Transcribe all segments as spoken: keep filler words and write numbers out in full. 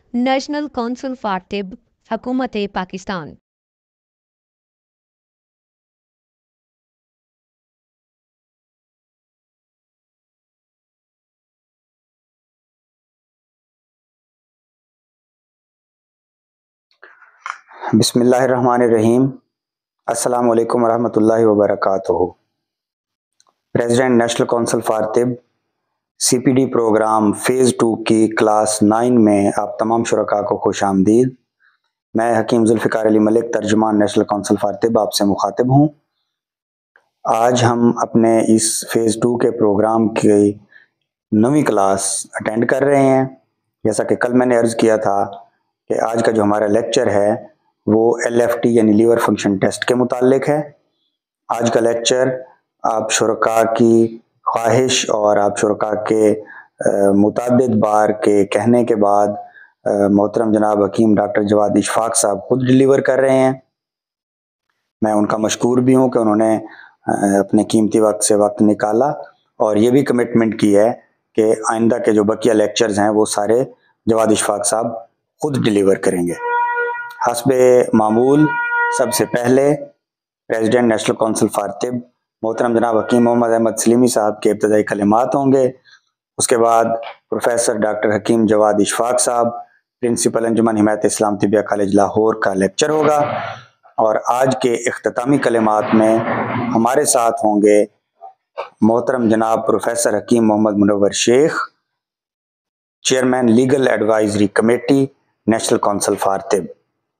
National council for तिब, हुकूमत पाकिस्तान। बिस्मिल्लाहिर्रहमानिर्रहीम। अस्सलामु अलैकुम वरहमतुल्लाहि वबरकातुहू। प्रेसिडेंट नेशनल काउंसिल फॉर तिब सीपीडी प्रोग्राम फ़ेज़ टू की क्लास नाइन में आप तमाम शुरका को खुश आमदीद। मैं हकीम जुल्फ़िकार अली मलिक, तर्जुमान नेशनल काउंसिल फॉर तिब, आपसे मुखातिब हूँ। आज हम अपने इस फ़ेज़ टू के प्रोग्राम की नवीं क्लास अटेंड कर रहे हैं। जैसा कि कल मैंने अर्ज़ किया था कि आज का जो हमारा लेक्चर है वो एल एफ टी यानी लीवर फंक्शन टेस्ट के मुतालिक है। आज का लेक्चर आप शुरका की ख्वाहिश और आप शुरका के मुतअद्दिद बार के कहने के बाद मोहतरम जनाब हकीम डॉक्टर जवाद इशफाक साहब खुद डिलीवर कर रहे हैं। मैं उनका मशकूर भी हूँ कि उन्होंने अपने कीमती वक्त से वक्त निकाला और ये भी कमिटमेंट की है कि आइंदा के जो बकिया लेक्चर्स हैं वो सारे जवाद इशफाक साहब खुद डिलीवर करेंगे। हस्बे मामूल सबसे पहले प्रेसिडेंट नेशनल काउंसिल फॉर तिब मोहतरम जनाब हकीम मोहम्मद अहमद सलीमी साहब के इब्तदाई कलिमात होंगे। उसके बाद प्रोफेसर डॉक्टर हकीम जवाद इशफाक साहब, प्रिंसिपल अंजुमन हिमायत इस्लाम तिबिया कॉलेज लाहौर का लेक्चर होगा। और आज के इख्तितामी कलिमात में हमारे साथ होंगे मोहतरम जनाब professor Hakeem Mohammad Munawwar Sheikh, chairman legal advisory committee national council for तिब।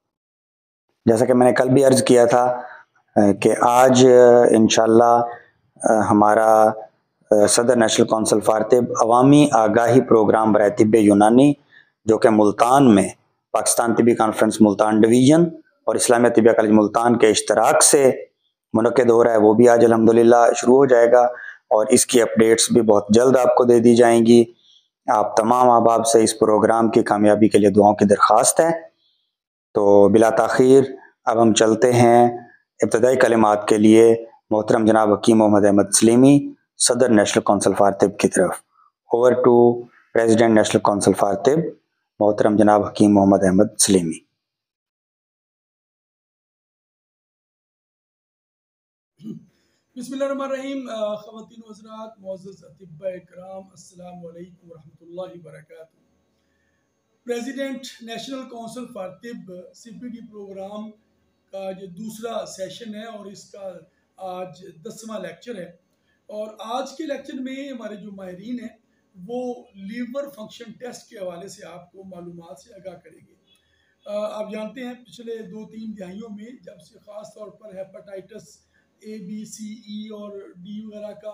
जैसा कि मैंने कल भी अर्ज़ किया था कि आज इंशाअल्लाह हमारा सदर नेशनल काउंसिल फॉर तिब अवामी आगाही प्रोग्राम बराए तिब्ब यूनानी, जो कि मुल्तान में पाकिस्तान तिबी कॉन्फ्रेंस मुल्तान डिवीज़न और इस्लामिया तिबिया कॉलेज मुल्तान के इश्तराक से मुनक्किद हो रहा है, वो भी आज अल्हम्दुलिल्लाह शुरू हो जाएगा और इसकी अपडेट्स भी बहुत जल्द आपको दे दी जाएंगी। आप तमाम अहबाब से इस प्रोग्राम की कामयाबी के लिए दुआओं की दरख्वास्त है। तो बिला ताख़ीर अब हम चलते हैं इब्तदाई कलिमात के लिए मोहतरम जनाब हकीम मोहम्मद अहमद सलीमी, सदर नेशनल काउंसिल फॉर तिब की तरफ। Over to president national council for तिब मोहतरम जनाब हकीम मोहम्मद अहमद सलीमी। बिस्मिल्लाहिर्रहमानिर्रहीम। ख़वातीन व हज़रात, मुअज़्ज़ज़ अतिब्बाए किराम, अस्सलामु अलैकुम वरहमतुल्लाहि वबरकातुहू। प्रेसिडेंट नेशनल काउंसिल फॉर तिब सीपीडी प्रोग्राम का जो दूसरा सेशन है और इसका आज दसवां लेक्चर है। और आज के लेक्चर में हमारे जो माहिरीन हैं वो लीवर फंक्शन टेस्ट के हवाले से आपको मालूमात से आगाह करेंगे। आप जानते हैं पिछले दो तीन दहाइयों में जब से ख़ास तौर पर हेपेटाइटिस ए बी सी ई और डी वगैरह का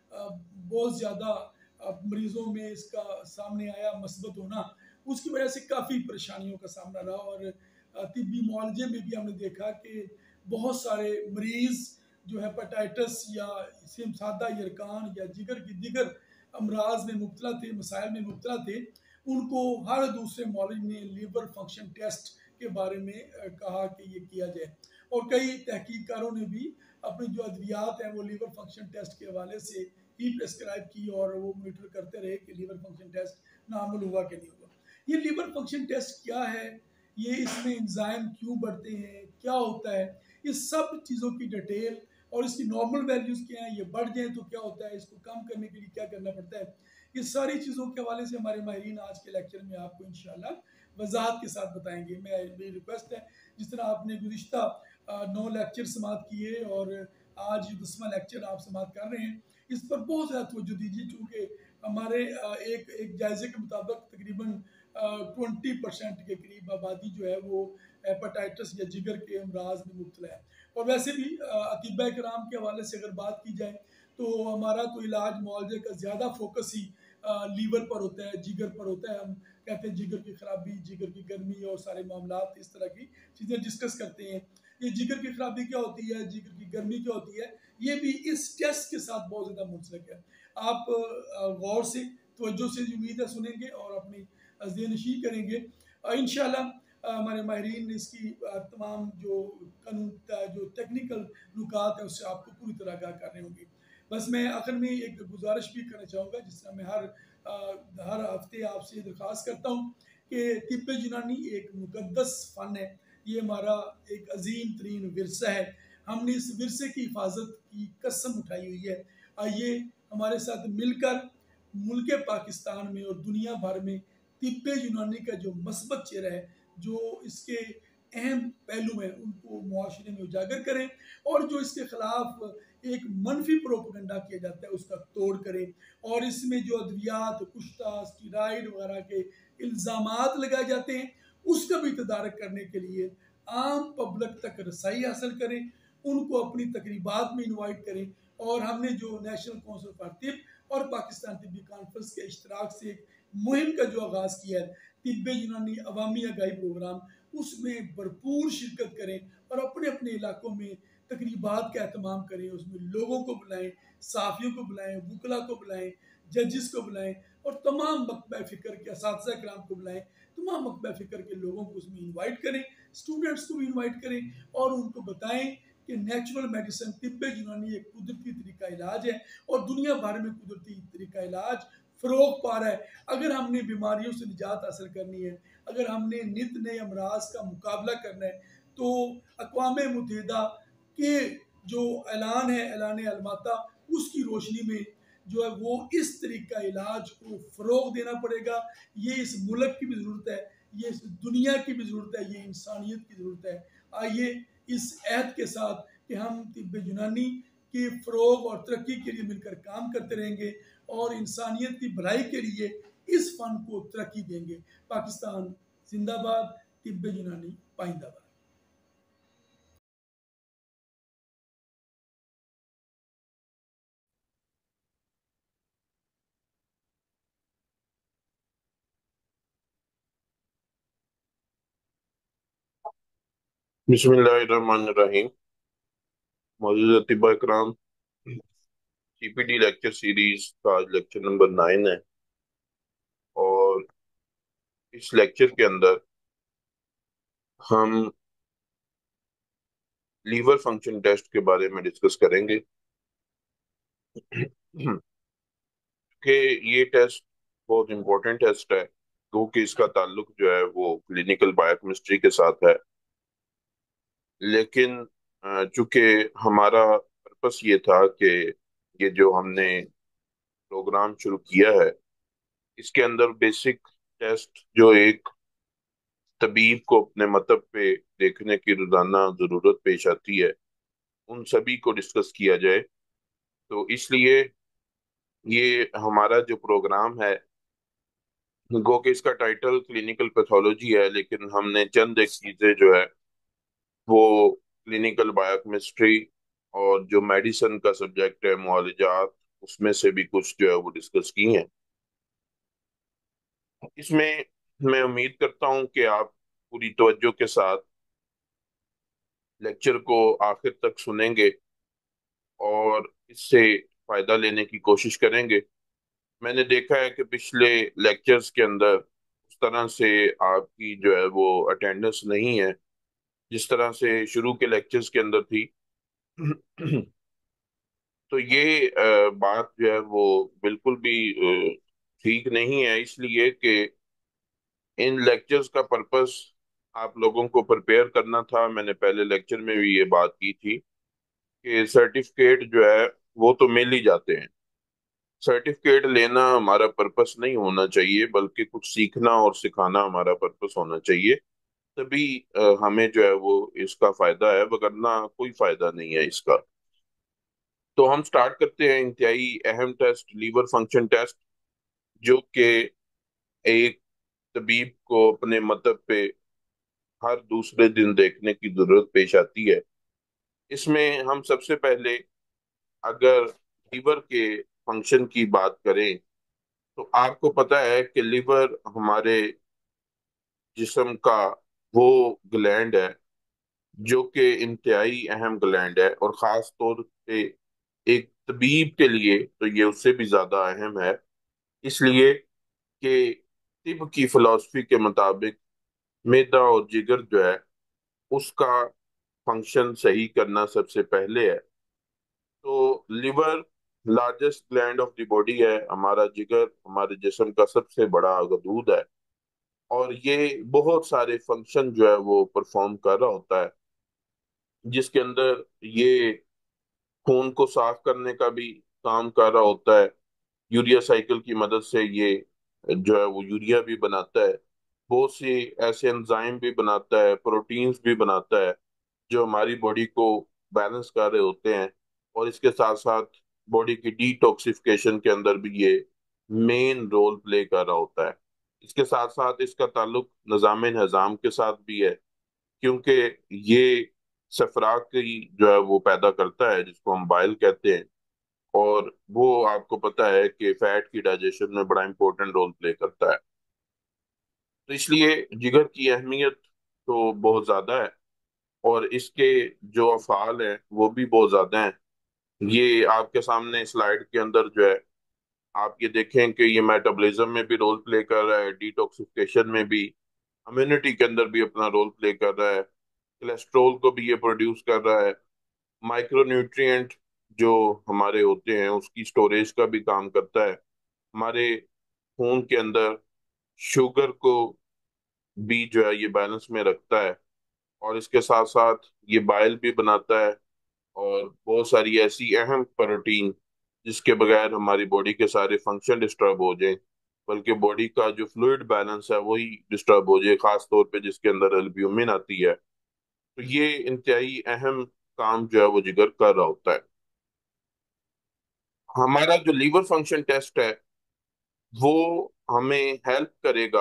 बहुत ज़्यादा मरीज़ों में इसका सामने आया मस्बत होना, उसकी वजह से काफ़ी परेशानियों का सामना रहा। और तिब्बी मुआलजे में भी हमने देखा कि बहुत सारे मरीज़ जो हेपेटाइटिस या सादा यरकान या जिगर की दिगर अमराज में मुब्तला थे, मसाइल में मुब्तला थे, उनको हर दूसरे मौलवी ने लीवर फंक्शन टेस्ट के बारे में कहा कि ये किया जाए। और कई तहकीककारों ने भी अपनी जो अद्वियात हैं वो लीवर फंक्शन टेस्ट के हवाले से ही प्रेस्क्राइब की और वो मॉनिटर करते रहे कि लीवर फंक्शन टेस्ट नार्मल हुआ कि नहीं हुआ। ये लीवर फंक्शन टेस्ट क्या है, ये इसमें एंजाइम क्यों बढ़ते हैं, क्या होता है, इस सब चीज़ों की डिटेल और इसकी नॉर्मल वैल्यूज़ क्या हैं, ये बढ़ जाए तो क्या होता है, इसको कम करने के लिए क्या करना पड़ता है, ये सारी चीज़ों के हवाले से हमारे माहिरीन आज के लेक्चर में आपको इंशाल्लाह वजाहत के साथ बताएंगे। मैं मेरी रिक्वेस्ट है, जिस तरह आपने गुज़िश्ता नौ लेक्चर समाप्त किए और आज दसवां लेक्चर आप समाप्त कर रहे हैं, इस पर बहुत ज़्यादा तवज्जो दीजिए, चूँकि हमारे एक एक जायजे के मुताबिक तकरीबन ट्वेंटी परसेंट के करीब आबादी जो है वो हेपेटाइटिस या जिगर के अमराज में मुब्तला है। और वैसे भी अतिब्बाए किराम के हवाले से अगर बात की जाए तो हमारा तो इलाज मुआवजे का ज़्यादा फोकस ही लीवर पर होता है, जिगर पर होता है। हम कहते हैं जिगर की खराबी, जिगर की गर्मी और सारे मामलात इस तरह की चीज़ें डिस्कस करते हैं। ये जिगर की खराबी क्या होती है, जिगर की गर्मी क्या होती है, ये भी इस टेस्ट के साथ बहुत ज़्यादा मुंसलिक है। आप गौर से तवज्जो से उम्मीद है सुनेंगे और अपनी ज़हनशी करेंगे। इंशाल्लाह हमारे माहिरीन इसकी तमाम जो कानून जो टेक्निकल नुकात है उससे आपको पूरी तरह आगाह कर रहे होंगे। बस मैं आखिर में एक गुजारिश भी करना चाहूँगा, जिस तरह मैं हर हर हफ्ते आपसे दरख्वास्त करता हूँ कि तिब्ब यूनानी एक मुकद्दस फ़न है, ये हमारा एक अजीम तरीन विरसा है। हमने इस विरसे की हिफाजत की कसम उठाई हुई है। आइए हमारे साथ मिलकर मुल्क पाकिस्तान में और दुनिया भर में तिब्ब यूनानी का जो मस्बत चेहरा है, जो इसके अहम पहलू हैं, उनको मुआशरे में उजागर करें और जो इसके खिलाफ एक मनफी प्रोपेगेंडा किया जाता है उसका तोड़ करें। और इसमें जो अद्वियात, कुश्ता, स्टीराइड वगैरह के इल्ज़ामात लगाए जाते हैं उसका भी तदारक करने के लिए आम पब्लिक तक रसाई हासिल करें, उनको अपनी तकरीबात में इनवाइट करें। और हमने जो नेशनल काउंसिल फॉर तिब्ब और पाकिस्तान तिब्बी कॉन्फ्रेंस के इश्तराक से एक मुहिम का जो आगाज़ किया है, तिब्ब यूनानी अवामी आगाही प्रोग्राम, उसमें भरपूर शिरकत करें और अपने अपने इलाकों में तकरीबात का एहतमाम करें। उसमें लोगों को बुलाएं, साफियों को बुलाएं, वकला को बुलाएं, जजेस को बुलाएं और तमाम मकबा फ़िक्र के असातिज़ा कराम को बुलाएं। तमाम मकबा फ़िक्र के लोगों को उसमें इनवाइट करें, स्टूडेंट्स को भी इनवाइट करें और उनको बताएं कि नेचुरल मेडिसिन तिब्ब यूनानी एक कुदरती तरीका इलाज है और दुनिया भर में कुदरती तरीका इलाज फ़रोग पा रहा है। अगर हमने बीमारियों से निजात हासिल करनी है, अगर हमने नित नए अमराज का मुकाबला करना है, तो अक़वाम मुत्तहिदा के जो ऐलान है, ऐलान अलमाता, उसकी रोशनी में जो है वो इस तरीका इलाज को फ़रोग देना पड़ेगा। ये इस मुल्क की भी ज़रूरत है, ये इस दुनिया की भी ज़रूरत है, ये इंसानियत की ज़रूरत है। आइए इस अहद के साथ कि हम तिब्ब यूनानी के फ़रोग और तरक्की के लिए मिलकर काम करते रहेंगे और इंसानियत की भलाई के लिए इस फ़न को तरक्की देंगे। पाकिस्तान जिंदाबाद, तिब्ब यूनानी पाइंदाबाद। बिस्मिल्लाहिर्रहमानिर्रहीम। मौजूदा तिब्बा इकराम, सीपीडी लेक्चर सीरीज का आज लेक्चर नंबर नाइन है और इस लेक्चर के अंदर हम लीवर फंक्शन टेस्ट के बारे में डिस्कस करेंगे कि ये टेस्ट बहुत इंपॉर्टेंट टेस्ट है क्योंकि इसका ताल्लुक जो है वो क्लिनिकल बायोकेमिस्ट्री के साथ है। लेकिन अ, चूंकि हमारा पर्पस ये था कि ये जो हमने प्रोग्राम शुरू किया है इसके अंदर बेसिक टेस्ट जो एक तबीब को अपने मतलब पे देखने की रोजाना जरूरत पेश आती है उन सभी को डिस्कस किया जाए। तो इसलिए ये हमारा जो प्रोग्राम है, गो कि इसका टाइटल क्लिनिकल पैथोलॉजी है, लेकिन हमने चंद एक चीजें जो है वो क्लिनिकल बायोकेमिस्ट्री और जो मेडिसिन का सब्जेक्ट है मुआलजात, उसमें से भी कुछ जो है वो डिस्कस की हैं। इसमें मैं उम्मीद करता हूं कि आप पूरी तवज्जो के साथ लेक्चर को आखिर तक सुनेंगे और इससे फायदा लेने की कोशिश करेंगे। मैंने देखा है कि पिछले लेक्चर्स के अंदर उस तरह से आपकी जो है वो अटेंडेंस नहीं है जिस तरह से शुरू के लेक्चर्स के अंदर थी। तो ये अ, बात जो है वो बिल्कुल भी अ, ठीक नहीं है, इसलिए कि इन लेक्चर्स का पर्पस आप लोगों को प्रिपेयर करना था। मैंने पहले लेक्चर में भी ये बात की थी कि सर्टिफिकेट जो है वो तो मिल ही जाते हैं। सर्टिफिकेट लेना हमारा पर्पस नहीं होना चाहिए, बल्कि कुछ सीखना और सिखाना हमारा पर्पस होना चाहिए। तभी अ, हमें जो है वो इसका फायदा है, वरना कोई फायदा नहीं है इसका। तो हम स्टार्ट करते हैं इंतहाई अहम टेस्ट, लीवर फंक्शन टेस्ट, जो कि एक तबीब को अपने मतलब पे हर दूसरे दिन देखने की जरूरत पेश आती है। इसमें हम सबसे पहले अगर लीवर के फंक्शन की बात करें तो आपको पता है कि लिवर हमारे जिस्म का वो ग्लैंड है जो कि इंतहाई अहम ग्लैंड है और ख़ास तौर पे एक तबीब के लिए तो ये उससे भी ज़्यादा अहम है, इसलिए कि तिब की फिलॉसफी के मुताबिक मैदा और जिगर जो है उसका फंक्शन सही करना सबसे पहले है। तो liver largest gland of the body है, हमारा जिगर हमारे जिस्म का सबसे बड़ा गदूद है। और ये बहुत सारे फंक्शन जो है वो परफॉर्म कर रहा होता है, जिसके अंदर ये खून को साफ करने का भी काम कर रहा होता है। यूरिया साइकिल की मदद से ये जो है वो यूरिया भी बनाता है, बहुत सी ऐसे एंजाइम भी बनाता है, प्रोटीन्स भी बनाता है, जो हमारी बॉडी को बैलेंस कर रहे होते हैं। और इसके साथ साथ बॉडी की डिटॉक्सिफिकेशन के अंदर भी ये मेन रोल प्ले कर रहा होता है। इसके साथ साथ इसका ताल्लुक निज़ाम निज़ाम के साथ भी है, क्योंकि ये सफरा की जो है वो पैदा करता है, जिसको हम बाइल कहते हैं। और वो आपको पता है कि फैट की डाइजेशन में बड़ा इंपॉर्टेंट रोल प्ले करता है। तो इसलिए जिगर की अहमियत तो बहुत ज़्यादा है, और इसके जो अफ़ाल हैं वो भी बहुत ज़्यादा हैं। ये आपके सामने स्लाइड के अंदर जो है, आप ये देखें कि ये मेटाबॉलिज्म में भी रोल प्ले कर रहा है, डिटॉक्सिफिकेशन में भी, इम्यूनिटी के अंदर भी अपना रोल प्ले कर रहा है, कोलेस्ट्रॉल को भी ये प्रोड्यूस कर रहा है, माइक्रोन्यूट्रिएंट जो हमारे होते हैं उसकी स्टोरेज का भी काम करता है, हमारे खून के अंदर शुगर को भी जो है ये बैलेंस में रखता है, और इसके साथ साथ ये बाइल भी बनाता है, और बहुत सारी ऐसी अहम प्रोटीन जिसके बगैर हमारी बॉडी के सारे फंक्शन डिस्टर्ब हो जाएं, बल्कि बॉडी का जो फ्लूइड बैलेंस है वही डिस्टर्ब हो जाए, खास तौर पे जिसके अंदर एल्ब्यूमिन आती है। तो ये इंतहाई अहम काम जो है वो जिगर कर रहा होता है। हमारा जो लीवर फंक्शन टेस्ट है वो हमें हेल्प करेगा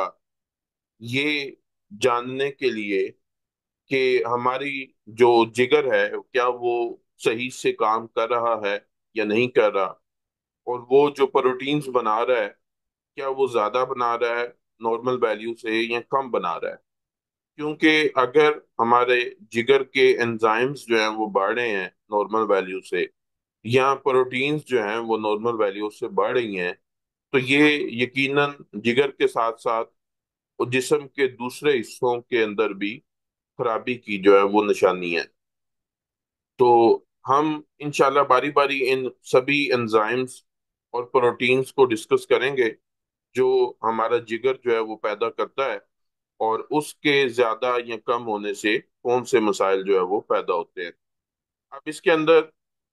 ये जानने के लिए कि हमारी जो जिगर है क्या वो सही से काम कर रहा है या नहीं कर रहा, और वो जो प्रोटीन्स बना रहा है क्या वो ज्यादा बना रहा है नॉर्मल वैल्यू से या कम बना रहा है। क्योंकि अगर हमारे जिगर के एंजाइम्स जो हैं वो बढ़ रहे हैं नॉर्मल वैल्यू से, या प्रोटीन्स जो हैं वो नॉर्मल वैल्यू से बढ़ रही हैं, तो ये यकीनन जिगर के साथ साथ जिस्म के दूसरे हिस्सों के अंदर भी खराबी की जो है वो निशानी है। तो हम इंशाल्लाह बारी बारी इन सभी एंजाइम्स और प्रोटीन्स को डिस्कस करेंगे जो हमारा जिगर जो है वो पैदा करता है, और उसके ज्यादा या कम होने से कौन से मसाइल जो है वो पैदा होते हैं। अब इसके अंदर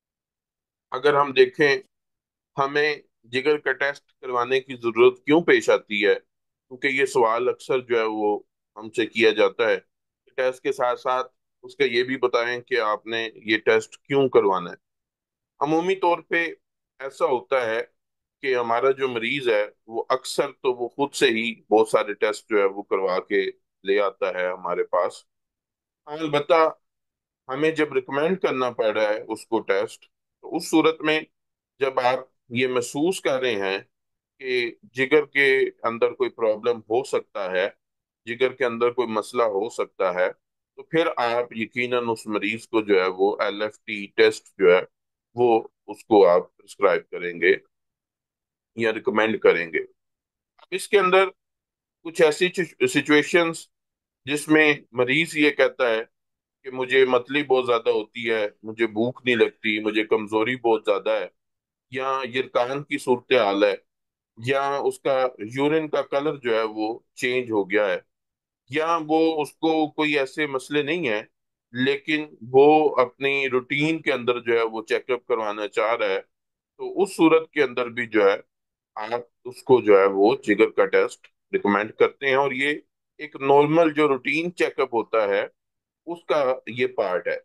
अगर हम देखें, हमें जिगर का टेस्ट करवाने की जरूरत क्यों पेश आती है, क्योंकि ये सवाल अक्सर जो है वो हमसे किया जाता है। टेस्ट के साथ साथ उसका ये भी बताएं कि आपने ये टेस्ट क्यों करवाना है। अमूमी तौर पे ऐसा होता है कि हमारा जो मरीज है वो अक्सर तो वो खुद से ही बहुत सारे टेस्ट जो है वो करवा के ले आता है हमारे पास। अलबत्ता हमें जब रिकमेंड करना पड़ रहा है उसको टेस्ट, तो उस सूरत में जब आप ये महसूस कर रहे हैं कि जिगर के अंदर कोई प्रॉब्लम हो सकता है, जिगर के अंदर कोई मसला हो सकता है, तो फिर आप यकीनन उस मरीज को जो है वो एल एफ टी टेस्ट जो है वो उसको आप प्रिस्क्राइब करेंगे या रिकमेंड करेंगे। अब इसके अंदर कुछ ऐसी सिचुएशंस जिसमें मरीज ये कहता है कि मुझे मतली बहुत ज्यादा होती है, मुझे भूख नहीं लगती, मुझे कमजोरी बहुत ज्यादा है, या यिरकान की सूरत हाल है, या उसका यूरिन का कलर जो है वो चेंज हो गया है, या वो उसको कोई ऐसे मसले नहीं है लेकिन वो अपनी रूटीन के अंदर जो है वो चेकअप करवाना चाह रहा है, तो उस सूरत के अंदर भी जो है आप उसको जो है वो जिगर का टेस्ट रिकमेंड करते हैं, और ये एक नॉर्मल जो रूटीन चेकअप होता है उसका ये पार्ट है।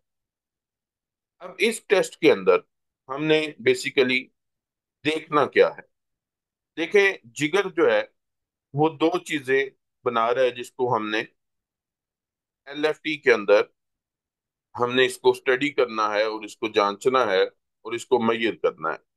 अब इस टेस्ट के अंदर हमने बेसिकली देखना क्या है। देखें, जिगर जो है वो दो चीजें बना रहा है, जिसको हमने एल एफ टी के अंदर हमने इसको स्टडी करना है और इसको जांचना है और इसको मैयर करना है,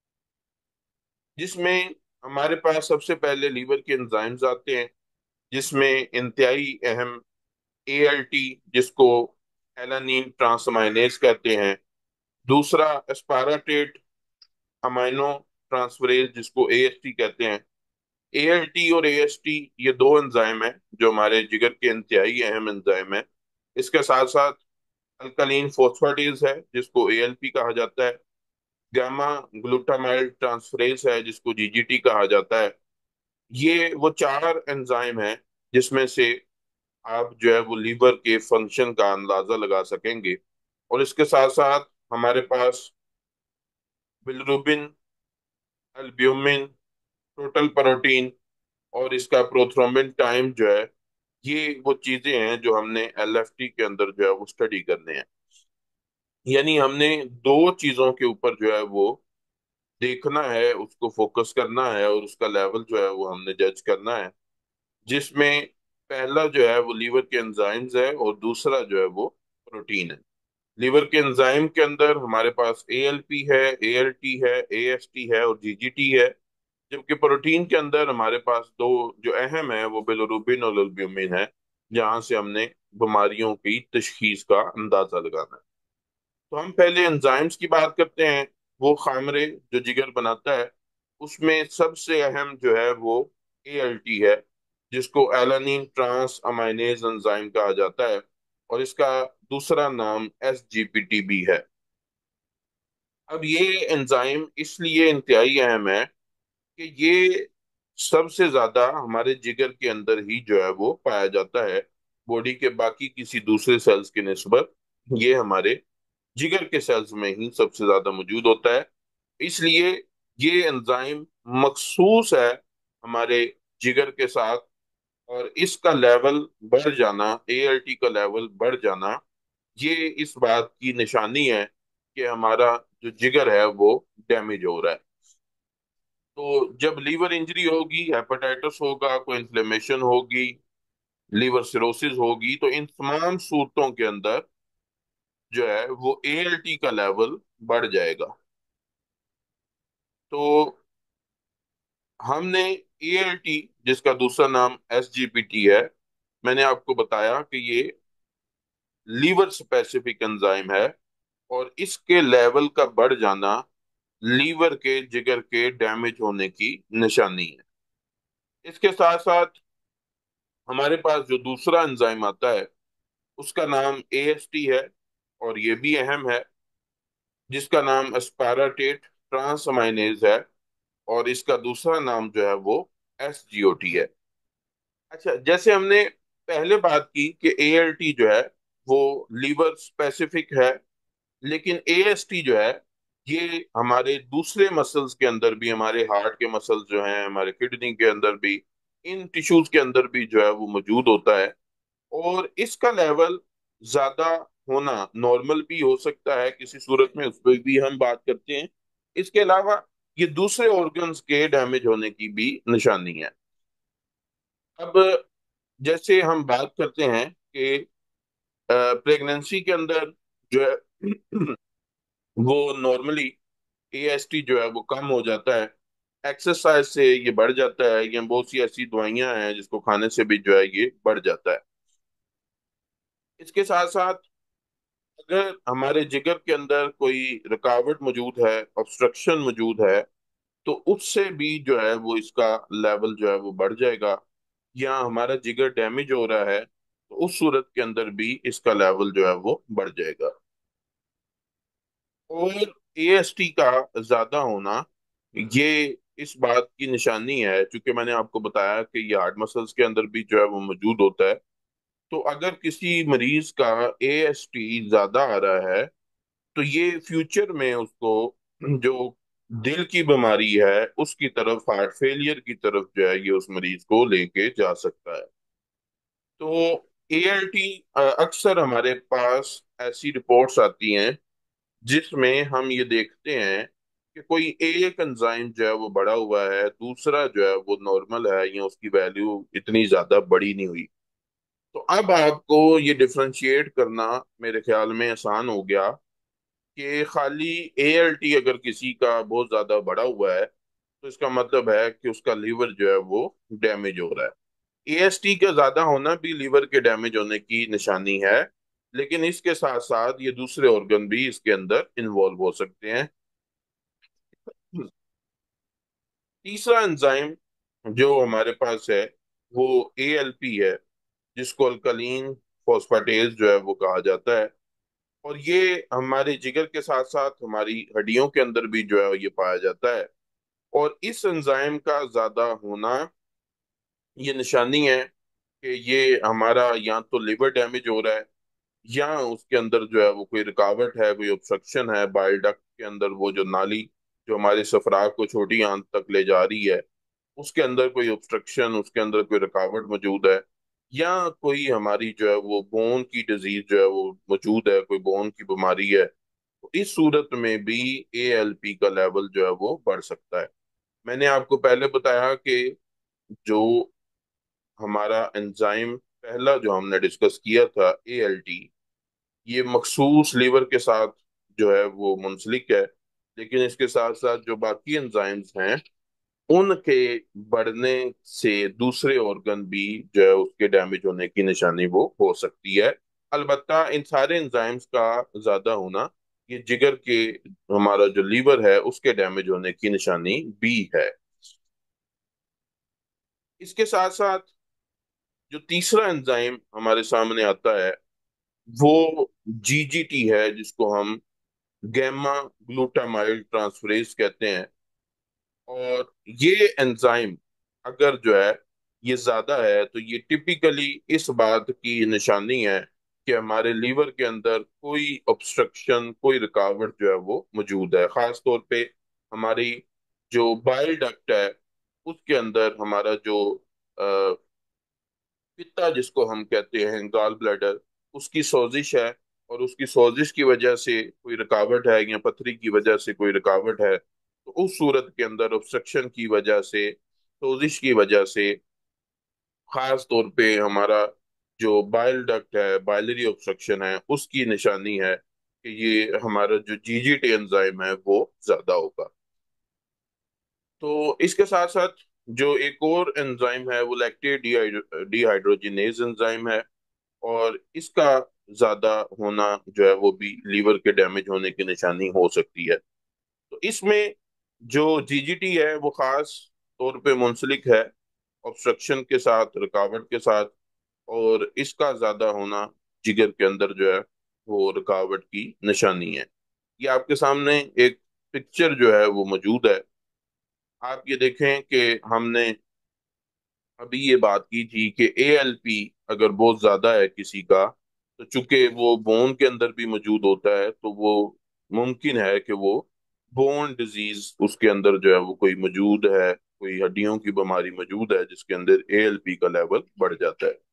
जिसमें हमारे पास सबसे पहले लीवर के एंजाइम्स आते हैं, जिसमें इंतहाई अहम ए एल टी, जिसको एलानीन ट्रांसअमाइनेज कहते हैं, दूसरा एस्पाराटेट अमाइनो ट्रांसफरेज जिसको ए एस टी कहते हैं। ए एल टी और ए एस टी ये दो एंजाइम हैं जो हमारे जिगर के इंतहाई अहम एंजाइम हैं। इसके साथ साथ अल्कलीन फॉस्फेटेज है जिसको ए एल पी कहा जाता है, गामा ग्लूटामाइल ट्रांसफरेज है जिसको जी जी टी कहा जाता है। ये वो चार एंजाइम हैं जिसमें से आप जो है वो लीवर के फंक्शन का अंदाजा लगा सकेंगे। और इसके साथ साथ हमारे पास बिलिरुबिन, एल्ब्यूमिन, टोटल प्रोटीन और इसका प्रोथ्रोम्बिन टाइम जो है, ये वो चीजें हैं जो हमने एल एफ टी के अंदर जो है वो स्टडी करने हैं। यानी हमने दो चीजों के ऊपर जो है वो देखना है, उसको फोकस करना है और उसका लेवल जो है वो हमने जज करना है, जिसमें पहला जो है वो लीवर के एंजाइम्स है और दूसरा जो है वो प्रोटीन है। लीवर के एंजाइम के अंदर हमारे पास ए एल पी है, ए एल टी है, ए एस टी है और जी जी टी है। जबकि प्रोटीन के अंदर हमारे पास दो जो अहम है वो बिलिरुबिन और एल्ब्यूमिन है, जहां से हमने बीमारियों की तशखीस का अंदाजा लगाना है। तो हम पहले एंजाइम्स की बात करते हैं। वो खामरे जो जिगर बनाता है, उसमें सबसे अहम जो है वो ए एल टी है, जिसको एलानिन ट्रांस अमाइनेज एंजाइम कहा जाता है और इसका दूसरा नाम एस जी पी टी भी है। अब ये एंजाइम इसलिए इंतहाई अहम है कि ये सबसे ज्यादा हमारे जिगर के अंदर ही जो है वो पाया जाता है। बॉडी के बाकी किसी दूसरे सेल्स की निस्बत ये हमारे जिगर के सेल्स में ही सबसे ज्यादा मौजूद होता है। इसलिए ये एंजाइम मखसूस है हमारे जिगर के साथ। और इसका लेवल बढ़ जाना, ए एल टी का लेवल बढ़ जाना, ये इस बात की निशानी है कि हमारा जो जिगर है वो डैमेज हो रहा है। तो जब लीवर इंजरी होगी, हेपेटाइटिस होगा, कोई इन्फ्लेमेशन होगी, लीवर सिरोसिस होगी, तो इन तमाम सूरतों के अंदर जो है वो ए एल टी का लेवल बढ़ जाएगा। तो हमने ए एल टी, जिसका दूसरा नाम एस जी पी टी है, मैंने आपको बताया कि ये लीवर स्पेसिफिक एंजाइम है और इसके लेवल का बढ़ जाना लीवर के जिगर के डैमेज होने की निशानी है। इसके साथ साथ हमारे पास जो दूसरा एंजाइम आता है उसका नाम ए एस टी है और ये भी अहम है, जिसका नाम एस्पाराटेट ट्रांसअमाइनेज है और इसका दूसरा नाम जो है वो एस जी ओ टी है। अच्छा, जैसे हमने पहले बात की कि ए एल टी जो है वो लीवर स्पेसिफिक है, लेकिन ए एस टी जो है ये हमारे दूसरे मसल्स के अंदर भी, हमारे हार्ट के मसल्स जो हैं, हमारे किडनी के अंदर भी, इन टिश्यूज के अंदर भी जो है वो मौजूद होता है। और इसका लेवल ज्यादा होना नॉर्मल भी हो सकता है किसी सूरत में, उस पर भी हम बात करते हैं। इसके अलावा ये दूसरे ऑर्गन्स के डैमेज होने की भी निशानी है। अब जैसे हम बात करते हैं कि प्रेगनेंसी के अंदर जो है वो नॉर्मली ए एस टी जो है वो कम हो जाता है, एक्सरसाइज से ये बढ़ जाता है, या बहुत सी ऐसी दवाइयां हैं जिसको खाने से भी जो है ये बढ़ जाता है। इसके साथ साथ अगर हमारे जिगर के अंदर कोई रुकावट मौजूद है, ऑब्स्ट्रक्शन मौजूद है, तो उससे भी जो है वो इसका लेवल जो है वो बढ़ जाएगा। या हमारा जिगर डैमेज हो रहा है तो उस सूरत के अंदर भी इसका लेवल जो है वो बढ़ जाएगा। और ए एस टी का ज्यादा होना, ये इस बात की निशानी है, क्योंकि मैंने आपको बताया कि ये हार्ट मसल्स के अंदर भी जो है वो मौजूद होता है। तो अगर किसी मरीज का ए एस टी ज्यादा आ रहा है तो ये फ्यूचर में उसको जो दिल की बीमारी है उसकी तरफ, हार्ट फेलियर की तरफ जो है ये उस मरीज को लेके जा सकता है। तो ए एल टी अक्सर हमारे पास ऐसी रिपोर्ट्स आती हैं जिसमें हम ये देखते हैं कि कोई एक एंजाइम जो है वो बढ़ा हुआ है, दूसरा जो है वो नॉर्मल है, या उसकी वैल्यू इतनी ज्यादा बड़ी नहीं हुई। तो अब आपको ये डिफरेंशिएट करना मेरे ख्याल में आसान हो गया कि खाली ए एल टी अगर किसी का बहुत ज्यादा बढ़ा हुआ है तो इसका मतलब है कि उसका लीवर जो है वो डैमेज हो रहा है। ए एस टी का ज्यादा होना भी लीवर के डैमेज होने की निशानी है, लेकिन इसके साथ साथ ये दूसरे ऑर्गन भी इसके अंदर इन्वॉल्व हो सकते हैं। तीसरा एंजाइम जो हमारे पास है वो ए एल पी है, जिसको अल्कलीन फॉस्फेटेज जो है वो कहा जाता है। और ये हमारे जिगर के साथ साथ हमारी हड्डियों के अंदर भी जो है ये पाया जाता है। और इस एंजाइम का ज्यादा होना ये निशानी है कि ये हमारा या तो लिवर डैमेज हो रहा है, या उसके अंदर जो है वो कोई रुकावट है, कोई ऑब्स्ट्रक्शन है बाइल डक्ट के अंदर, वो जो नाली जो हमारे सफराग को छोटी आंत तक ले जा रही है, उसके अंदर कोई ऑब्स्ट्रक्शन, उसके अंदर कोई रुकावट मौजूद है, या कोई हमारी जो है वो बोन की डिजीज जो है वो मौजूद है, कोई बोन की बीमारी है, तो इस सूरत में भी ए एल पी का लेवल जो है वो बढ़ सकता है। मैंने आपको पहले बताया कि जो हमारा एंजाइम पहला जो हमने डिस्कस किया था ए एल टी, ये मखसूस लीवर के साथ जो है वो मुंसलिक है, लेकिन इसके साथ साथ जो बाकी एंजाइम्स हैं उनके बढ़ने से दूसरे ऑर्गन भी जो है उसके डैमेज होने की निशानी वो हो सकती है। अलबत्ता इन सारे एंजाइम्स का ज्यादा होना, ये जिगर के, हमारा जो लीवर है उसके डैमेज होने की निशानी भी है। इसके साथ साथ जो तीसरा एंजाइम हमारे सामने आता है वो जी जी टी है, जिसको हम गैमा ग्लूटामाइल ट्रांसफरेज कहते हैं। और ये एंजाइम अगर जो है ये ज्यादा है, तो ये टिपिकली इस बात की निशानी है कि हमारे लीवर के अंदर कोई ऑब्स्ट्रक्शन, कोई रुकावट जो है वो मौजूद है। खास तौर पे हमारी जो बाइल डक्ट है उसके अंदर हमारा जो पित्ता जिसको हम कहते हैं, गॉल ब्लैडर, उसकी सोजिश है, और उसकी सोजिश की वजह से कोई रुकावट है या पथरी की वजह से कोई रुकावट है, तो उस सूरत के अंदर ऑब्स्ट्रक्शन की वजह से, सोजिश की वजह से, खास तौर पे हमारा जो बाइल डक्ट है, बाइलरी ऑब्स्ट्रक्शन है, उसकी निशानी है कि ये हमारा जो जी जी टी एंजाइम है वो ज्यादा होगा। तो इसके साथ साथ जो एक और एंजाइम है वो लैक्टेट डिहाइड्रोजिनेज एंजाइम है, और इसका ज्यादा होना जो है वो भी लीवर के डैमेज होने की निशानी हो सकती है। तो इसमें जो जी जी टी है वो खास तौर पे मुंसलिक है ऑब्स्ट्रक्शन के साथ, रुकावट के साथ, और इसका ज्यादा होना जिगर के अंदर जो है वो रुकावट की निशानी है। ये आपके सामने एक पिक्चर जो है वो मौजूद है। आप ये देखें कि हमने अभी ये बात की थी कि ए एल पी अगर बहुत ज्यादा है किसी का, तो चूंकि वो बोन के अंदर भी मौजूद होता है, तो वो मुमकिन है कि वो बोन डिजीज उसके अंदर जो है वो कोई मौजूद है, कोई हड्डियों की बीमारी मौजूद है जिसके अंदर ए एल पी का लेवल बढ़ जाता है।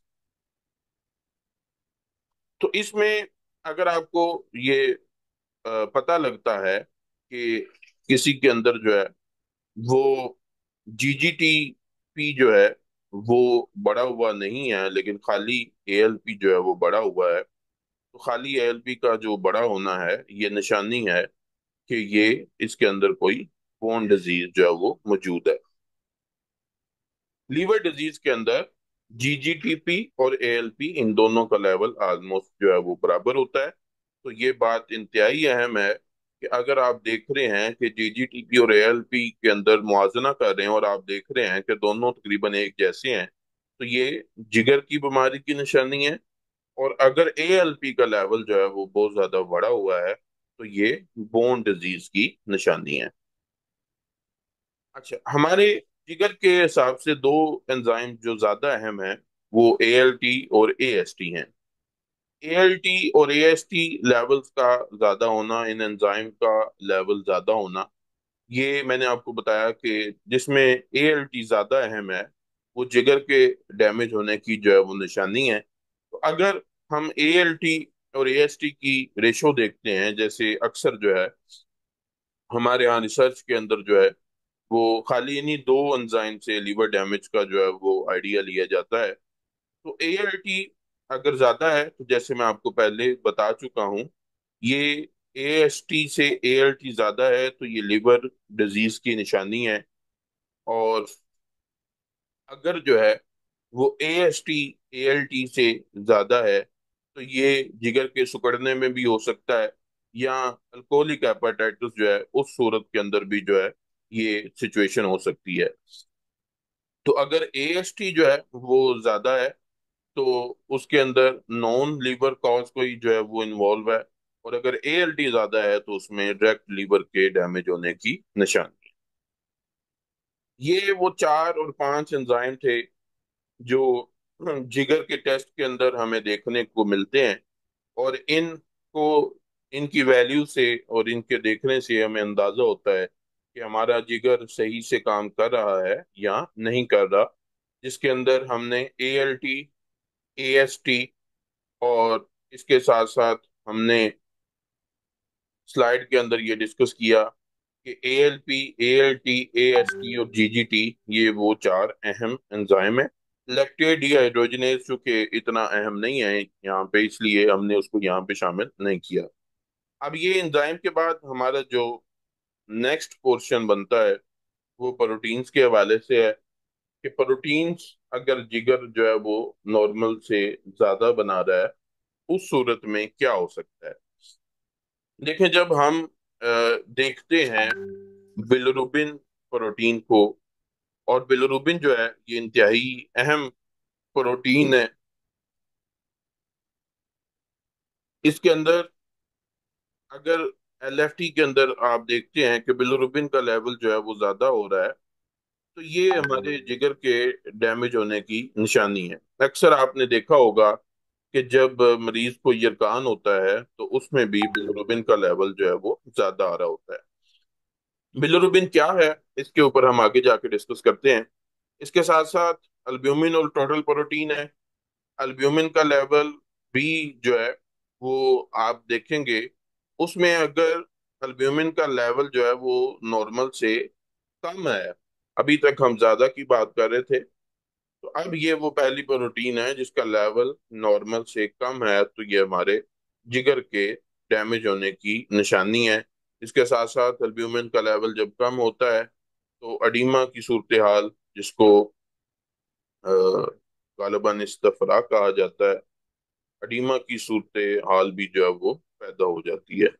तो इसमें अगर आपको ये अ, पता लगता है कि किसी के अंदर जो है वो जी जी टी पी जो है वो बढ़ा हुआ नहीं है, लेकिन खाली ए एल पी जो है वो बढ़ा हुआ है, तो खाली ए एल पी का जो बढ़ा होना है ये निशानी है कि ये इसके अंदर कोई बोन डिजीज जो है वो मौजूद है। लीवर डिजीज के अंदर जी जी टी पी और ए एल पी इन दोनों का लेवल ऑलमोस्ट जो है वो बराबर होता है। तो ये बात इंतहाई अहम है कि अगर आप देख रहे हैं कि जी जी टी पी और ए एल पी के अंदर मुआजना कर रहे हैं, और आप देख रहे हैं कि दोनों तकरीबन एक जैसे हैं, तो ये जिगर की बीमारी की निशानी है। और अगर ए एल पी का लेवल जो है वो बहुत ज्यादा बढ़ा हुआ है, तो ये बोन डिजीज की निशानी है। अच्छा, हमारे जिगर के हिसाब से दो एंजाइम जो ज्यादा अहम है वो ए एल टी और ए एस टी हैं। ए एल टी और ए एस टी लेवल्स का ज्यादा होना, इन एंजाइम का लेवल ज्यादा होना, ये मैंने आपको बताया कि जिसमें ए एल टी ज्यादा अहम है, वो जिगर के डैमेज होने की जो है वो निशानी है। तो अगर हम ए एल टी और ए एस टी की रेशो देखते हैं, जैसे अक्सर जो है हमारे यहाँ रिसर्च के अंदर जो है वो खाली इन्हीं दो एंजाइम से लीवर डैमेज का जो है वो आइडिया लिया जाता है। तो ए एल टी अगर ज्यादा है, तो जैसे मैं आपको पहले बता चुका हूँ, ये ए एस टी से ए एल टी ज्यादा है तो ये लिवर डिजीज की निशानी है। और अगर जो है वो A S T A L T से ज्यादा है, तो ये जिगर के सिकुड़ने में भी हो सकता है, या अल्कोहलिक हेपेटाइटिस जो है उस सूरत के अंदर भी जो है ये सिचुएशन हो सकती है। तो अगर ए एस टी जो है वो ज्यादा है, तो उसके अंदर नॉन लीवर कॉज कोई जो है वो इन्वॉल्व है, और अगर ए एल टी ज्यादा है तो उसमें डायरेक्ट लीवर के डैमेज होने की निशानी है। ये वो चार और पांच एंजाइम थे जो जिगर के टेस्ट के अंदर हमें देखने को मिलते हैं। और इनको इनकी वैल्यू से और इनके देखने से हमें अंदाजा होता है कि हमारा जिगर सही से काम कर रहा है या नहीं कर रहा, जिसके अंदर हमने A L T, A S T और इसके साथ साथ हमने स्लाइड के अंदर ये डिस्कस किया कि A L P, A L T, A S T और जी जी टी ये वो चार अहम एंजाइम है। लैक्टेट डिहाइड्रोजनेज चूंकि इतना अहम नहीं है यहाँ पे, इसलिए हमने उसको यहाँ पे शामिल नहीं किया। अब ये एंजाइम के बाद हमारा जो नेक्स्ट पोर्शन बनता है वो प्रोटीन्स के हवाले से है कि प्रोटीन्स अगर जिगर जो है वो नॉर्मल से ज्यादा बना रहा है, उस सूरत में क्या हो सकता है। देखें, जब हम अ, देखते हैं बिलिरुबिन प्रोटीन को, और बिलिरुबिन जो है ये इंतहाई अहम प्रोटीन है। इसके अंदर अगर एल एफ टी के अंदर आप देखते हैं कि बिलिरुबिन का लेवल जो है वो ज्यादा हो रहा है, तो ये हमारे जिगर के डैमेज होने की निशानी है। अक्सर आपने देखा होगा कि जब मरीज को यरकान होता है तो उसमें भी बिलिरुबिन का लेवल जो है वो ज्यादा आ रहा होता है। बिलिरुबिन क्या है, इसके ऊपर हम आगे जाके डिस्कस करते हैं। इसके साथ साथ अल्ब्यूमिन और टोटल प्रोटीन है। अल्ब्यूमिन का लेवल भी जो है वो आप देखेंगे, उसमें अगर अल्ब्यूमिन का लेवल जो है वो नॉर्मल से कम है, अभी तक हम ज्यादा की बात कर रहे थे, तो अब ये वो पहली प्रोटीन है जिसका लेवल नॉर्मल से कम है, तो ये हमारे जिगर के डैमेज होने की निशानी है। इसके साथ साथ अल्ब्यूमिन का लेवल जब कम होता है तो अडीमा की सूरत हाल, जिसको अ, गालिबन इस्तफरा कहा जाता है, अडीमा की सूरत हाल भी जो है वो पैदा हो जाती है।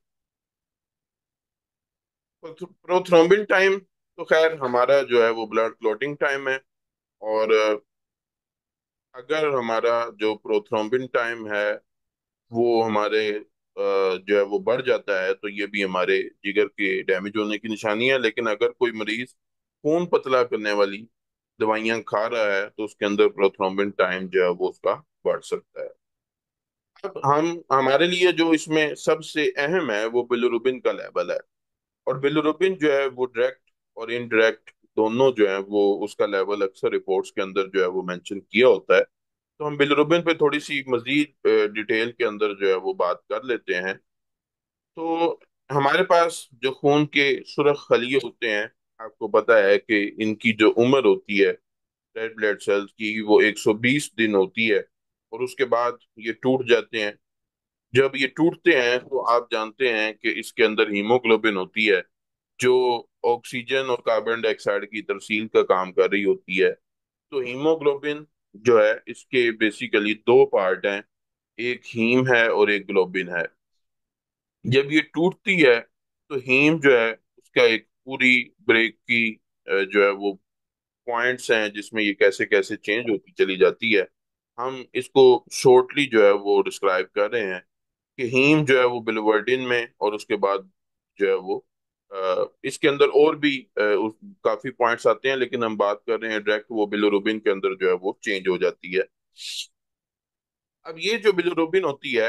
प्रोथ्रोम्बिन टाइम तो खैर हमारा जो है वो ब्लड क्लॉटिंग टाइम है। और अ, अगर हमारा जो प्रोथ्रोम्बिन टाइम है वो हमारे अ, जो है वो बढ़ जाता है, तो ये भी हमारे जिगर के डैमेज होने की निशानी है। लेकिन अगर कोई मरीज खून पतला करने वाली दवाइयां खा रहा है तो उसके अंदर प्रोथ्रोम्बिन टाइम जो है वो उसका बढ़ सकता है। अब हम हमारे लिए जो इसमें सबसे अहम है वो बिलिरुबिन का लेवल है। और बिलिरुबिन जो है वो डायरेक्ट और इनडायरेक्ट दोनों जो है वो उसका लेवल अक्सर रिपोर्ट्स के अंदर जो है वो मेंशन किया होता है। तो हम बिलिरुबिन पे थोड़ी सी मजीद डिटेल के अंदर जो है वो बात कर लेते हैं। तो हमारे पास जो खून के सुरख खलिये होते हैं, आपको पता है कि इनकी जो उम्र होती है रेड ब्लड सेल्स की वो एक सौ बीस दिन होती है, और उसके बाद ये टूट जाते हैं। जब ये टूटते हैं तो आप जानते हैं कि इसके अंदर हीमोग्लोबिन होती है, जो ऑक्सीजन और कार्बन डाइऑक्साइड की तरसील का काम कर रही होती है। तो हीमोग्लोबिन जो है इसके बेसिकली दो पार्ट हैं, एक हीम है और एक ग्लोबिन है। जब ये टूटती है तो हीम जो है उसका एक पूरी ब्रेक की अ, जो है वो पॉइंट्स हैं जिसमें ये कैसे कैसे चेंज होती चली जाती है। हम इसको शॉर्टली जो है वो डिस्क्राइब कर रहे हैं कि हीम जो है वो बिलिवर्डिन में, और उसके बाद जो है वो अ, इसके अंदर और भी अ, उस, काफी पॉइंट्स आते हैं, लेकिन हम बात कर रहे हैं डायरेक्ट वो बिलिरुबिन के अंदर जो है वो चेंज हो जाती है। अब ये जो बिलिरुबिन होती है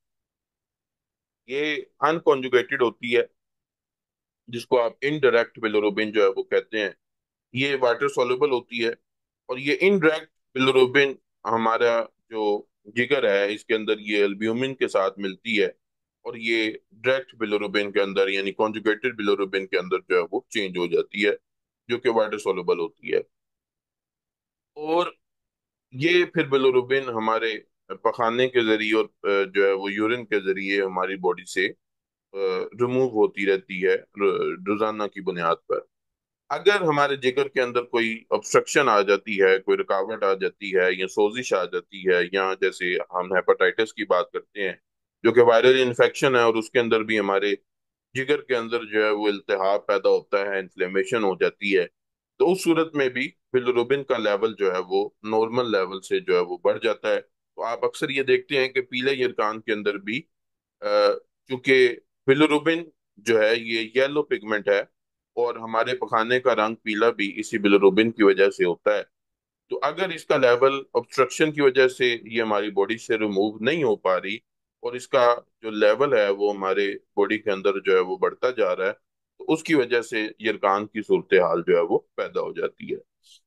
ये अनकॉन्जुगेटेड होती है, जिसको आप इनडायरेक्ट बिलिरुबिन जो है वो कहते हैं। ये वाटर सॉल्युबल होती है। और ये इनडायरेक्ट बिलिरुबिन हमारा जो जिगर है इसके अंदर ये एल्ब्यूमिन के साथ मिलती है, और ये डायरेक्ट बिलिरुबिन के अंदर यानी कॉन्जुगेटेड बिलिरुबिन के अंदर जो है वो चेंज हो जाती है, जो कि वाटर सॉल्युबल होती है। और ये फिर बिलिरुबिन हमारे पखाने के जरिए और अ, जो है वो यूरिन के जरिए हमारी बॉडी से रिमूव होती रहती है र- रोजाना की बुनियाद पर। अगर हमारे जिगर के अंदर कोई ऑब्स्ट्रक्शन आ जाती है, कोई रुकावट आ जाती है या सोजिश आ जाती है, या जैसे हम हेपेटाइटिस की बात करते हैं जो कि वायरल इन्फेक्शन है, और उसके अंदर भी हमारे जिगर के अंदर जो है वो इल्तिहाब पैदा होता है, इन्फ्लेमेशन हो जाती है, तो उस सूरत में भी बिलिरुबिन का लेवल जो है वो नॉर्मल लेवल से जो है वो बढ़ जाता है। तो आप अक्सर ये देखते हैं कि पीले यरकान के अंदर भी अ, चूंकि बिलिरुबिन जो है ये येलो पिगमेंट है, और हमारे पखाने का रंग पीला भी इसी बिलिरुबिन की वजह से होता है। तो अगर इसका लेवल ऑब्स्ट्रक्शन की वजह से ये हमारी बॉडी से रिमूव नहीं हो पा रही और इसका जो लेवल है वो हमारे बॉडी के अंदर जो है वो बढ़ता जा रहा है, तो उसकी वजह से यरकान की सूरत हाल जो है वो पैदा हो जाती है।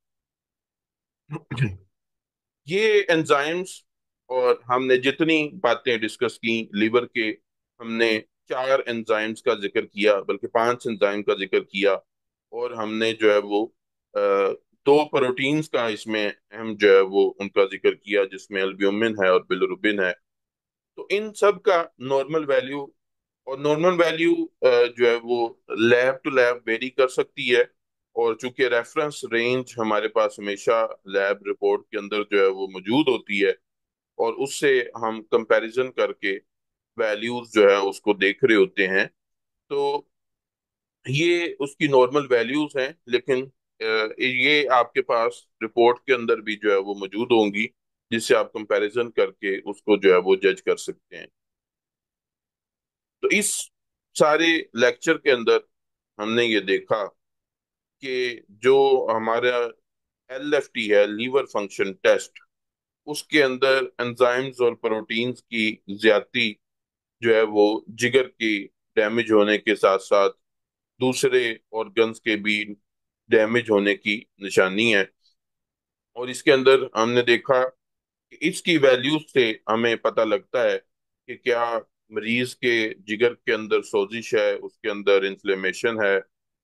ये एंजाइम्स, और हमने जितनी बातें डिस्कस की लीवर के, हमने चार एंजाइम्स का जिक्र किया, बल्कि पांच एंजाइम का जिक्र किया, और हमने जो है वो अ, दो प्रोटीन्स का इसमें अहम जो है वो उनका जिक्र किया, जिसमें एल्ब्यूमिन है और बिलिरुबिन है। तो इन सब का नॉर्मल वैल्यू, और नॉर्मल वैल्यू जो है वो लैब टू लैब वेरी कर सकती है, और चूंकि रेफरेंस रेंज हमारे पास हमेशा लैब रिपोर्ट के अंदर जो है वो मौजूद होती है, और उससे हम कंपैरिजन करके वैल्यूज जो है उसको देख रहे होते हैं। तो ये उसकी नॉर्मल वैल्यूज हैं, लेकिन अ, ये आपके पास रिपोर्ट के अंदर भी जो है वो मौजूद होंगी, जिससे आप कंपैरिजन करके उसको जो है वो जज कर सकते हैं। तो इस सारे लेक्चर के अंदर हमने ये देखा कि जो हमारा एल एफ टी है, लीवर फंक्शन टेस्ट, उसके अंदर एंजाइम्स और प्रोटीन्स की ज्यादती जो है वो जिगर की डैमेज होने के साथ साथ दूसरे ऑर्गन्स के भी डैमेज होने की निशानी है। और इसके अंदर हमने देखा कि इसकी वैल्यूज से हमें पता लगता है कि क्या मरीज के जिगर के अंदर सोजिश है, उसके अंदर इन्फ्लेमेशन है,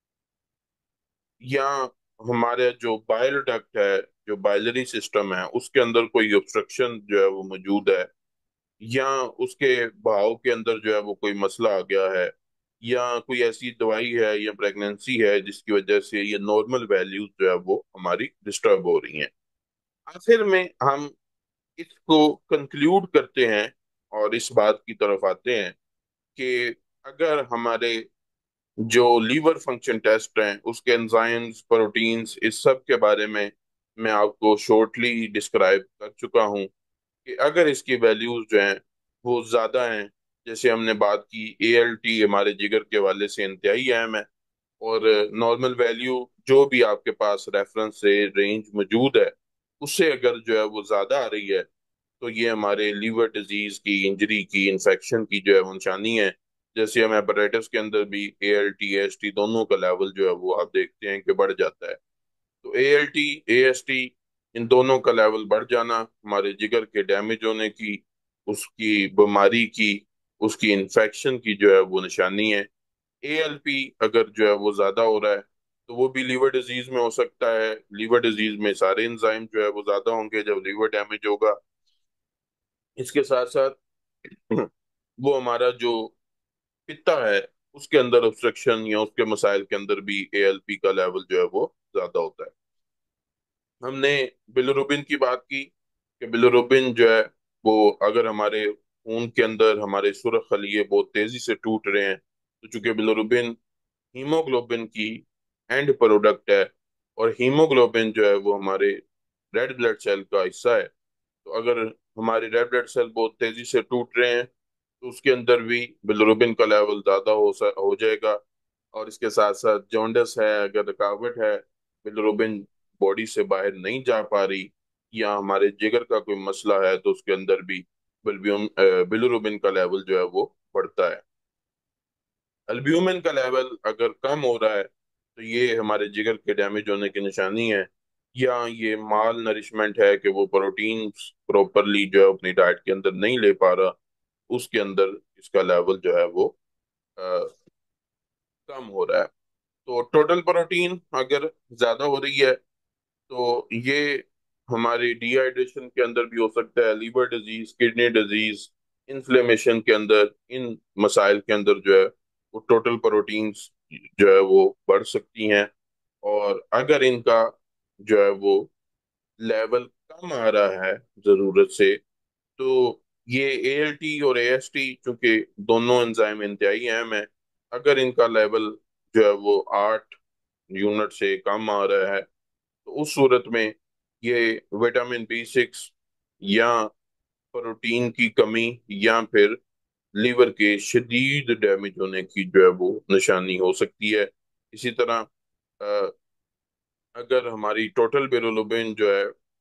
या हमारे जो बाइल डक्ट है, जो बाइलरी सिस्टम है, उसके अंदर कोई ऑब्स्ट्रक्शन जो है वो मौजूद है, या उसके बहाव के अंदर जो है वो कोई मसला आ गया है, या कोई ऐसी दवाई है या प्रेगनेंसी है जिसकी वजह से ये नॉर्मल वैल्यूज जो है वो हमारी डिस्टर्ब हो रही हैं। आखिर में हम इसको कंक्लूड करते हैं और इस बात की तरफ आते हैं कि अगर हमारे जो लीवर फंक्शन टेस्ट हैं, उसके एंजाइम्स, प्रोटीन्स, इस सब के बारे में मैं आपको शॉर्टली डिस्क्राइब कर चुका हूँ कि अगर इसकी वैल्यूज जो हैं वो ज़्यादा हैं, जैसे हमने बात की ए एल टी हमारे जिगर के वाले से इंतहाई अहम है, और नॉर्मल वैल्यू जो भी आपके पास रेफरेंस से रेंज मौजूद है, उससे अगर जो है वो ज़्यादा आ रही है, तो ये हमारे लीवर डिजीज की, इंजरी की, इन्फेक्शन की जो है वो निशानी है। जैसे हम हेपेटाइटिस के अंदर भी A L T, A S T दोनों का लेवल जो है वो आप देखते हैं कि बढ़ जाता है। तो A L T, A S T, इन दोनों का लेवल बढ़ जाना हमारे जिगर के डैमेज होने की, उसकी बीमारी की, उसकी इन्फेक्शन की जो है वो निशानी है। ए एल पी अगर जो है वो ज्यादा हो रहा है, तो वो भी लीवर डिजीज में हो सकता है। लीवर डिजीज में सारे एंजाइम जो है वो ज्यादा होंगे जब लीवर डैमेज होगा। इसके साथ साथ वो हमारा जो पित्ता है, उसके अंदर ऑब्स्ट्रक्शन या उसके मसाइल के अंदर भी ए एल पी का लेवल जो है वो ज्यादा होता है। हमने बिलिरुबिन की बात की कि बिलिरुबिन जो है वो अगर हमारे खून के अंदर हमारे सुरख खलिए बहुत तेजी से टूट रहे हैं, तो चूंकि बिलिरुबिन हीमोग्लोबिन की एंड प्रोडक्ट है, और हीमोग्लोबिन जो है वो हमारे रेड ब्लड सेल का हिस्सा है, तो अगर हमारे रेड ब्लड सेल बहुत तेजी से टूट रहे हैं, तो उसके अंदर भी बिलिरुबिन का लेवल ज्यादा हो सा- हो जाएगा। और इसके साथ साथ जॉन्डिस है, अगर रुकावट है, बिलिरुबिन बॉडी से बाहर नहीं जा पा रही, या हमारे जिगर का कोई मसला है, तो उसके अंदर भी बिलियम बिलिरुबिन का लेवल जो है वो बढ़ता है। एल्ब्यूमिन का लेवल अगर कम हो रहा है, तो ये हमारे जिगर के डैमेज होने की निशानी है, या ये माल नरिशमेंट है कि वो प्रोटीन प्रॉपरली जो है अपनी डाइट के अंदर नहीं ले पा रहा, उसके अंदर इसका लेवल जो है वो अ, कम हो रहा है। तो टोटल प्रोटीन अगर ज्यादा हो रही है, तो ये हमारी डिहाइड्रेशन के अंदर भी हो सकता है, liver disease, kidney disease, inflammation के अंदर, इन मसाइल के अंदर जो है वो टोटल प्रोटीन्स जो है वो बढ़ सकती हैं। और अगर इनका जो है वो लेवल कम आ रहा है जरूरत से, तो ये ए एल टी और ए एस टी चूंकि दोनों एंजाइम इंतहाई अहम है, अगर इनका लेवल जो है वो आठ यूनिट से कम आ रहा है, तो उस सूरत में ये विटामिन बी सिक्स या प्रोटीन की कमी, या फिर लीवर के शदीद डैमेज होने की जो है वो निशानी हो सकती है। इसी तरह अ, अगर हमारी टोटल बिलिरुबिन जो है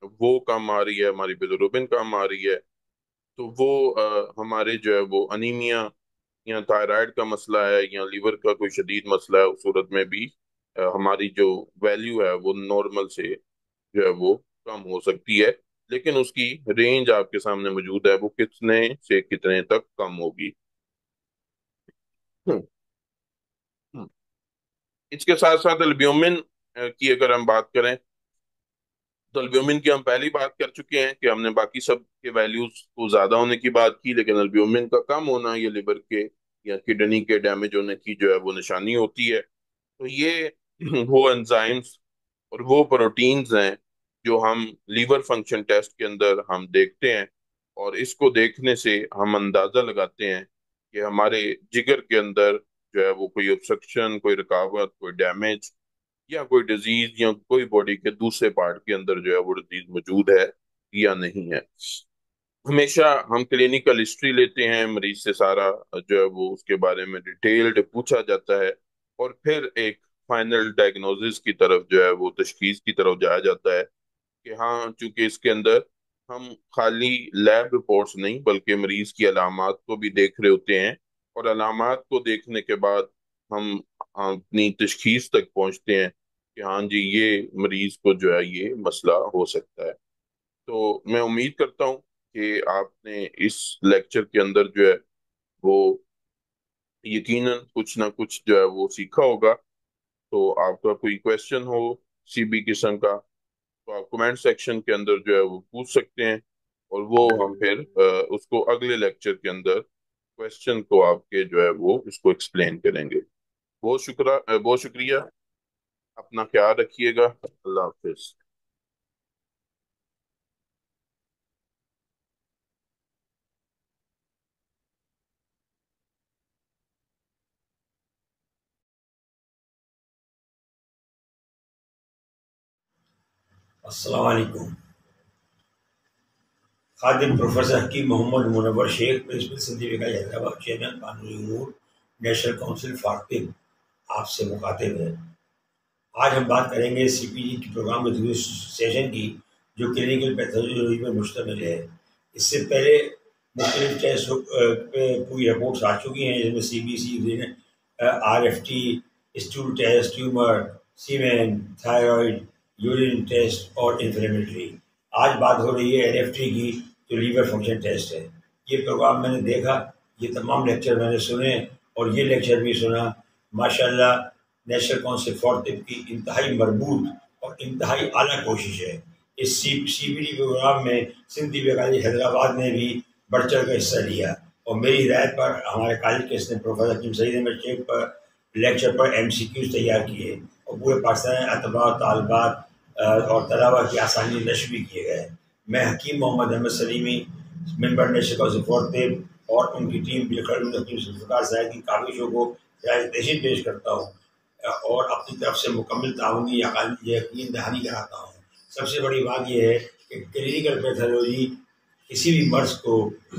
वो कम आ रही है, हमारी बिलिरुबिन कम आ रही है, तो वो अ, हमारे जो है वो अनीमिया या थायराइड का मसला है या लीवर का कोई शदीद मसला है, उस सूरत में भी अ, हमारी जो वैल्यू है वो नॉर्मल से जो है वो कम हो सकती है। लेकिन उसकी रेंज आपके सामने मौजूद है, वो कितने से कितने तक कम होगी। हम्म, हम्म। इसके साथ साथ एल्ब्यूमिन की अगर हम बात करें, तो एल्ब्यूमिन की हम पहले ही बात कर चुके हैं कि हमने बाकी सब के वैल्यूज को ज्यादा होने की बात की, लेकिन एल्ब्यूमिन का कम होना ये लिवर के या किडनी के डैमेज होने की जो है वो निशानी होती है। तो ये वो एंजाइम्स और वो प्रोटीन्स हैं जो हम लीवर फंक्शन टेस्ट के अंदर हम देखते हैं, और इसको देखने से हम अंदाजा लगाते हैं कि हमारे जिगर के अंदर जो है वो कोई ऑब्स्ट्रक्शन, कोई रुकावट, कोई डैमेज या कोई डिजीज या कोई बॉडी के दूसरे पार्ट के अंदर जो है वो डिजीज मौजूद है या नहीं है। हमेशा हम क्लिनिकल हिस्ट्री लेते हैं मरीज से, सारा जो है वो उसके बारे में डिटेल्ड पूछा जाता है, और फिर एक फाइनल डायग्नोसिस की तरफ जो है वो तशखीस की तरफ जाया जाता है कि हाँ, चूंकि इसके अंदर हम खाली लैब रिपोर्ट्स नहीं बल्कि मरीज की अलामात को भी देख रहे होते हैं, और अलामात को देखने के बाद हम अपनी तशखीस तक पहुंचते हैं कि हाँ जी, ये मरीज को जो है ये मसला हो सकता है। तो मैं उम्मीद करता हूँ कि आपने इस लेक्चर के अंदर जो है वो यकीनन कुछ ना कुछ जो है वो सीखा होगा। तो आपका कोई क्वेश्चन हो किसी भी किस्म का, तो आप कमेंट सेक्शन के अंदर जो है वो पूछ सकते हैं, और वो हम फिर अ, उसको अगले लेक्चर के अंदर क्वेश्चन को आपके जो है वो उसको एक्सप्लेन करेंगे। बहुत शुक्र अ, बहुत शुक्रिया। अपना ख्याल रखिएगा। अल्लाह हाफिज। अस्सलाम वालेकुम। खादिम professor Hakeem Mohammad Munawwar Sheikh, principal Sindhi Vikas Hyderabad, chairman कानूनी उमूर, नेशनल काउंसिल फॉर टिब, आपसे मुखातिब है। आज हम बात करेंगे सीपीडी की प्रोग्राम में दूसरे सेशन की, जो क्लिनिकल पैथोलॉजी पर मुश्तमिल है। इससे पहले मुख्तलिफ टेस्ट पे पूरी रिपोर्ट्स आ चुकी हैं, जिसमें C B C, R F T, stool test, tumour, semen, thyroid, urine test और इन्फ्लेमेटरी। आज बात हो रही है एन एफ टी की, जो लीवर फंक्शन टेस्ट है। ये प्रोग्राम मैंने देखा, ये तमाम लेक्चर मैंने सुने, और ये लेक्चर भी सुना। माशाल्लाह, नेशनल काउंसिल फॉर टिब की इंतहाई मरबूत और इंतहाई आला कोशिश है। इस C C P D program में सिंधी विकास हैदराबाद ने भी बढ़ चढ़ कर हिस्सा लिया, और मेरी हिदायत पर हमारे कॉलेज के इसने प्रोफेसर हकीम सईद अहमद शेख पर लेक्चर पर एम सी क्यूज तैयार किए, और पूरे पाकिस्तान में अतबा, तालबात और तलाबा की आसानी नश भी किए गए। मैं Hakeem Mohammad Ahmad Saleemi, member national council for टिब, और उनकी टीम हकीम जुल्फ़िकार साहब की काविशों को रायतेशी पेश करता हूँ, और अपनी तरफ से मुकम्मल ताउनी यकीन दहानी कराता हूँ। सबसे बड़ी बात यह है कि क्लिनिकल पैथोलॉजी किसी भी मर्ज को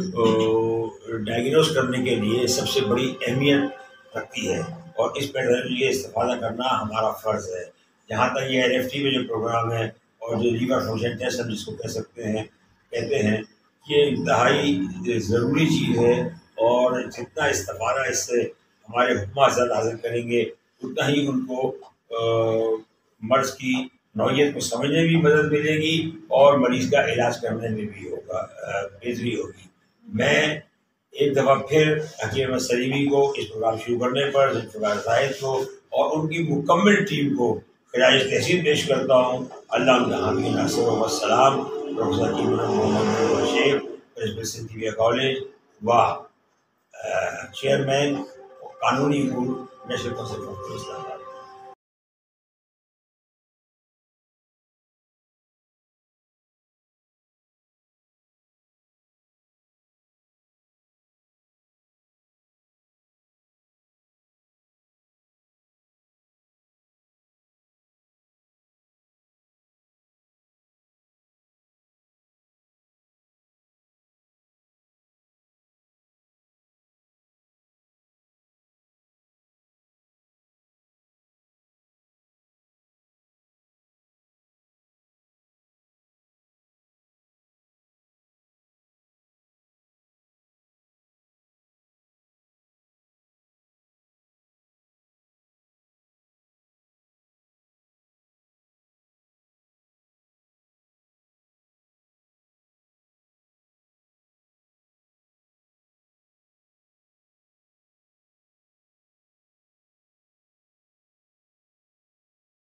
डायग्नोस करने के लिए सबसे बड़ी अहमियत रखती है, और इस पैथोलॉजी का इस्तेमाल करना हमारा फ़र्ज़ है। जहाँ तक ये एन एफ टी में जो प्रोग्राम है और जो लीवर फंक्शन टेस्ट हम जिसको कह सकते हैं कहते हैं, ये इंतहाई ज़रूरी चीज़ है, और जितना इस्तेमाल इससे हमारे हुक्मा ज़्यादा हासिल करेंगे, उतना ही उनको मर्ज की नौइयत को समझने में भी मदद मिलेगी, और मरीज़ का इलाज करने में भी होगा बेहतरी होगी। मैं एक दफ़ा फिर हकीम अहमद सलीमी को इस प्रोग्राम शुरू करने पर, जुल्फ़िकार साहिब को और उनकी मुकम्मल टीम को खिराज तहसीन पेश करता हूँ। अल्लाह उनके हामी नासिर व सलाम। Professor Hakeem Mohammad Sheikh, principal Sindhi college व चेयरमैन कानूनी उमूर नेशनल काउंसिल फॉर इस्लाम।